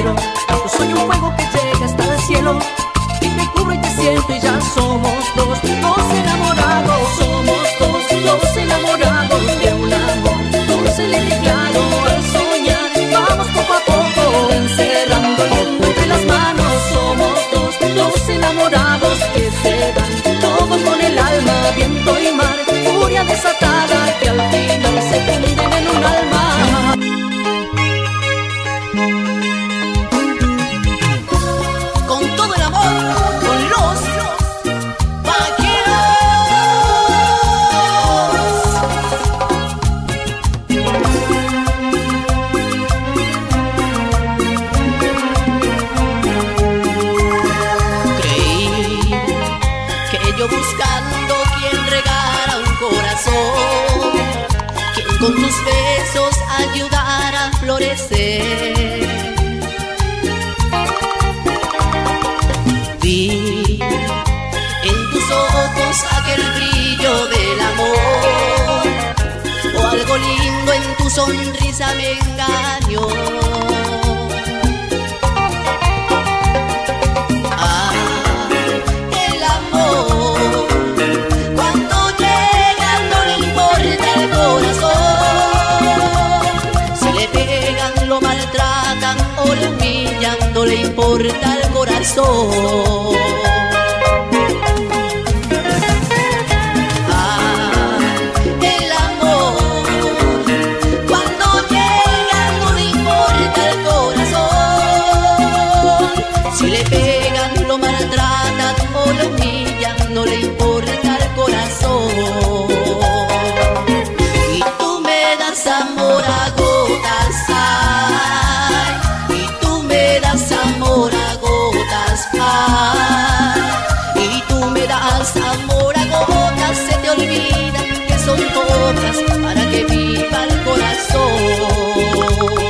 quiero. Yo soy un fuego que llega hasta el cielo y te cubro y te siento y ya somos dos enamorados. Somos dos enamorados de un amor celeste y claro al soñar. Vamos poco a poco encerrando el mundo entre las manos. Somos dos enamorados que se dan todo con el alma, viento y mar, furia desatada que al final se funden en un alma. Con todo el amor, con los vaqueros. Creí que yo buscando quien regara un corazón, quien con tus besos ayudara a florecer. Vi en tus ojos aquel brillo del amor, o algo lindo en tu sonrisa me engañó. Ah, el amor, cuando llega no le importa el corazón. Si le pegan, lo maltratan o le humillan, no le importa el corazón. Ah, el amor, cuando llega no le importa el corazón. Si le pegan, lo maltratan o lo humillan, no le importa el corazón. Y tú me das amor a gotas, ay, y tú me das amor a gotas, ay, y tú me das amor a gotas. Se te olvida que son gotas para que viva el corazón.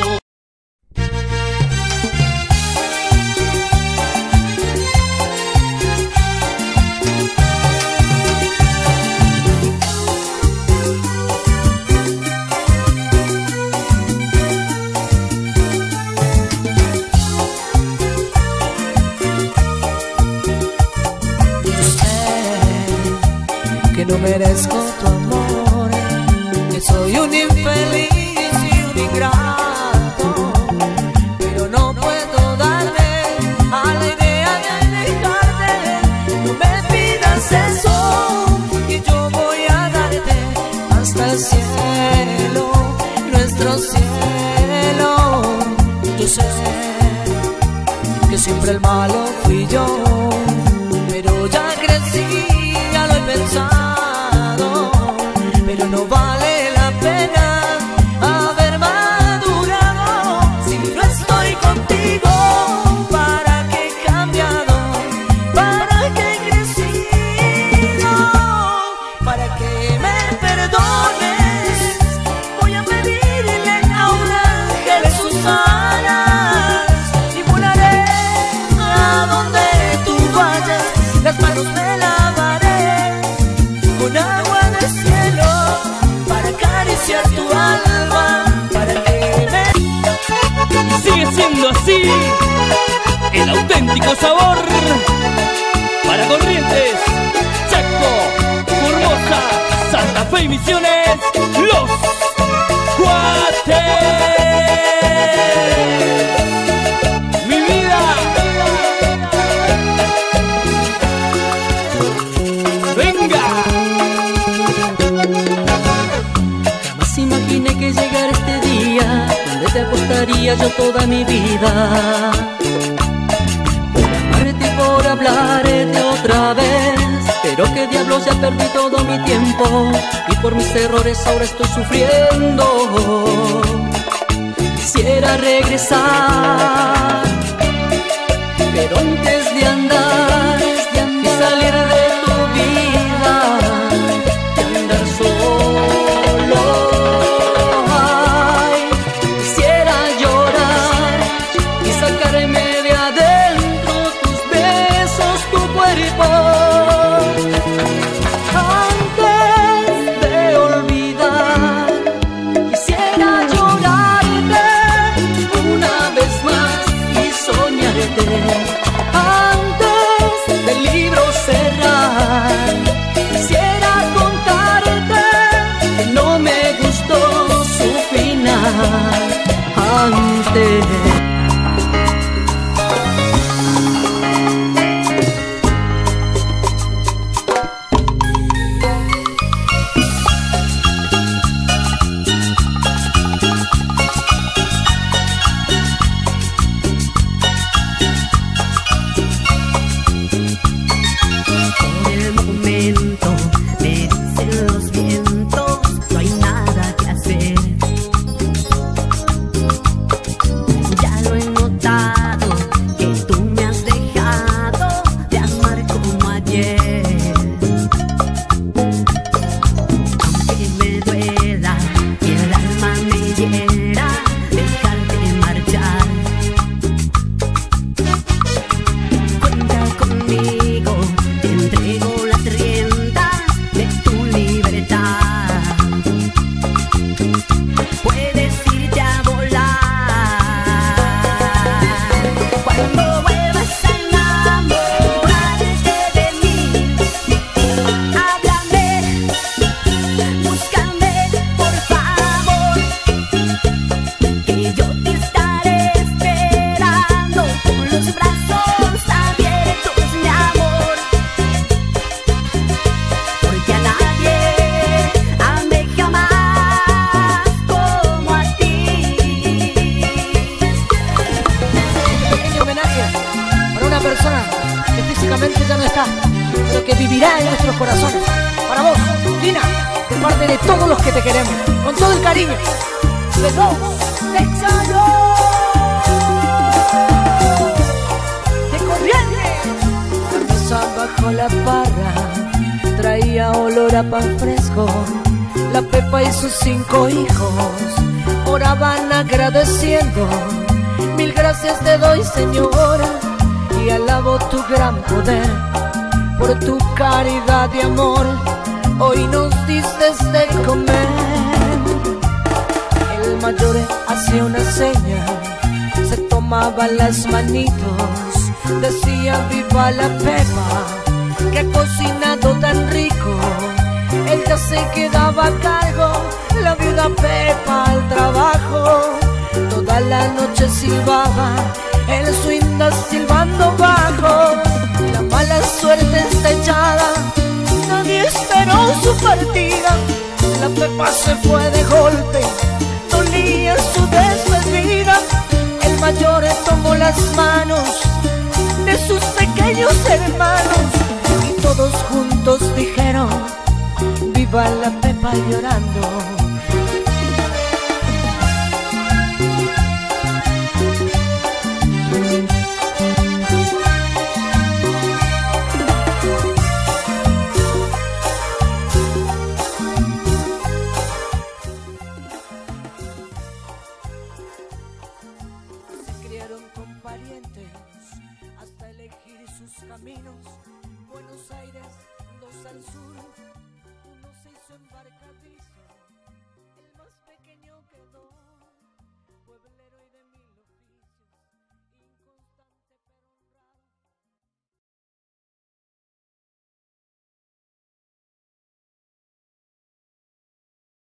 Que no merezco tu amor, que soy un infeliz y un ingrato, pero no puedo darme a la idea de dejarte. No me pidas eso, que yo voy a darte hasta el cielo, nuestro cielo. Yo sé que siempre el malo fui yo, pero ya crecí, ya lo he pensado, pero no vale la pena haber madurado. Si no estoy contigo, ¿para qué he cambiado? ¿Para qué he crecido? ¿Para que me perdones? Voy a pedirle a un ángel sus alas y volaré a donde tú vayas. Las manos me lavaré con agua del cielo para acariciar tu alma, para que me... Sigue siendo así el auténtico sabor para Corrientes, Chaco, Formosa, Santa Fe y Misiones, los Cuates. Mi vida, venga. Jamás imaginé que llegara este día donde te apostaría yo toda mi vida por amarte y por hablarte otra vez. Pero qué diablos, ya perdí todo mi tiempo y por mis errores ahora estoy sufriendo. Quisiera regresar, pero antes de andar y salir de tu vida, de andar solo, ay, quisiera llorar y sacarme de adentro tus besos, tu cuerpo. Antes de olvidar, quisiera llorarte una vez más y lamentablemente ya no está, pero que vivirá en nuestros corazones. Para vos, Lina, de parte de todos los que te queremos, con todo el cariño, de dos, Texano, de Corrientes. La mesa bajo la parra traía olor a pan fresco. La Pepa y sus 5 hijos oraban agradeciendo. Mil gracias te doy, Señora, y alabo tu gran poder. Por tu caridad y amor, hoy nos diste de comer. El mayor hacía una seña, se tomaba las manitos, decía viva la Pepa, que ha cocinado tan rico. Ella se quedaba a cargo, la viuda Pepa al trabajo. Toda la noche silbaba, el swing silbando bajo. La mala suerte está echada, nadie esperó su partida. La Pepa se fue de golpe, dolía su despedida. El mayor tomó las manos de sus pequeños hermanos y todos juntos dijeron viva la Pepa llorando. Se criaron con parientes hasta elegir sus caminos. Buenos Aires, 2 al sur, uno se hizo embarcadizo.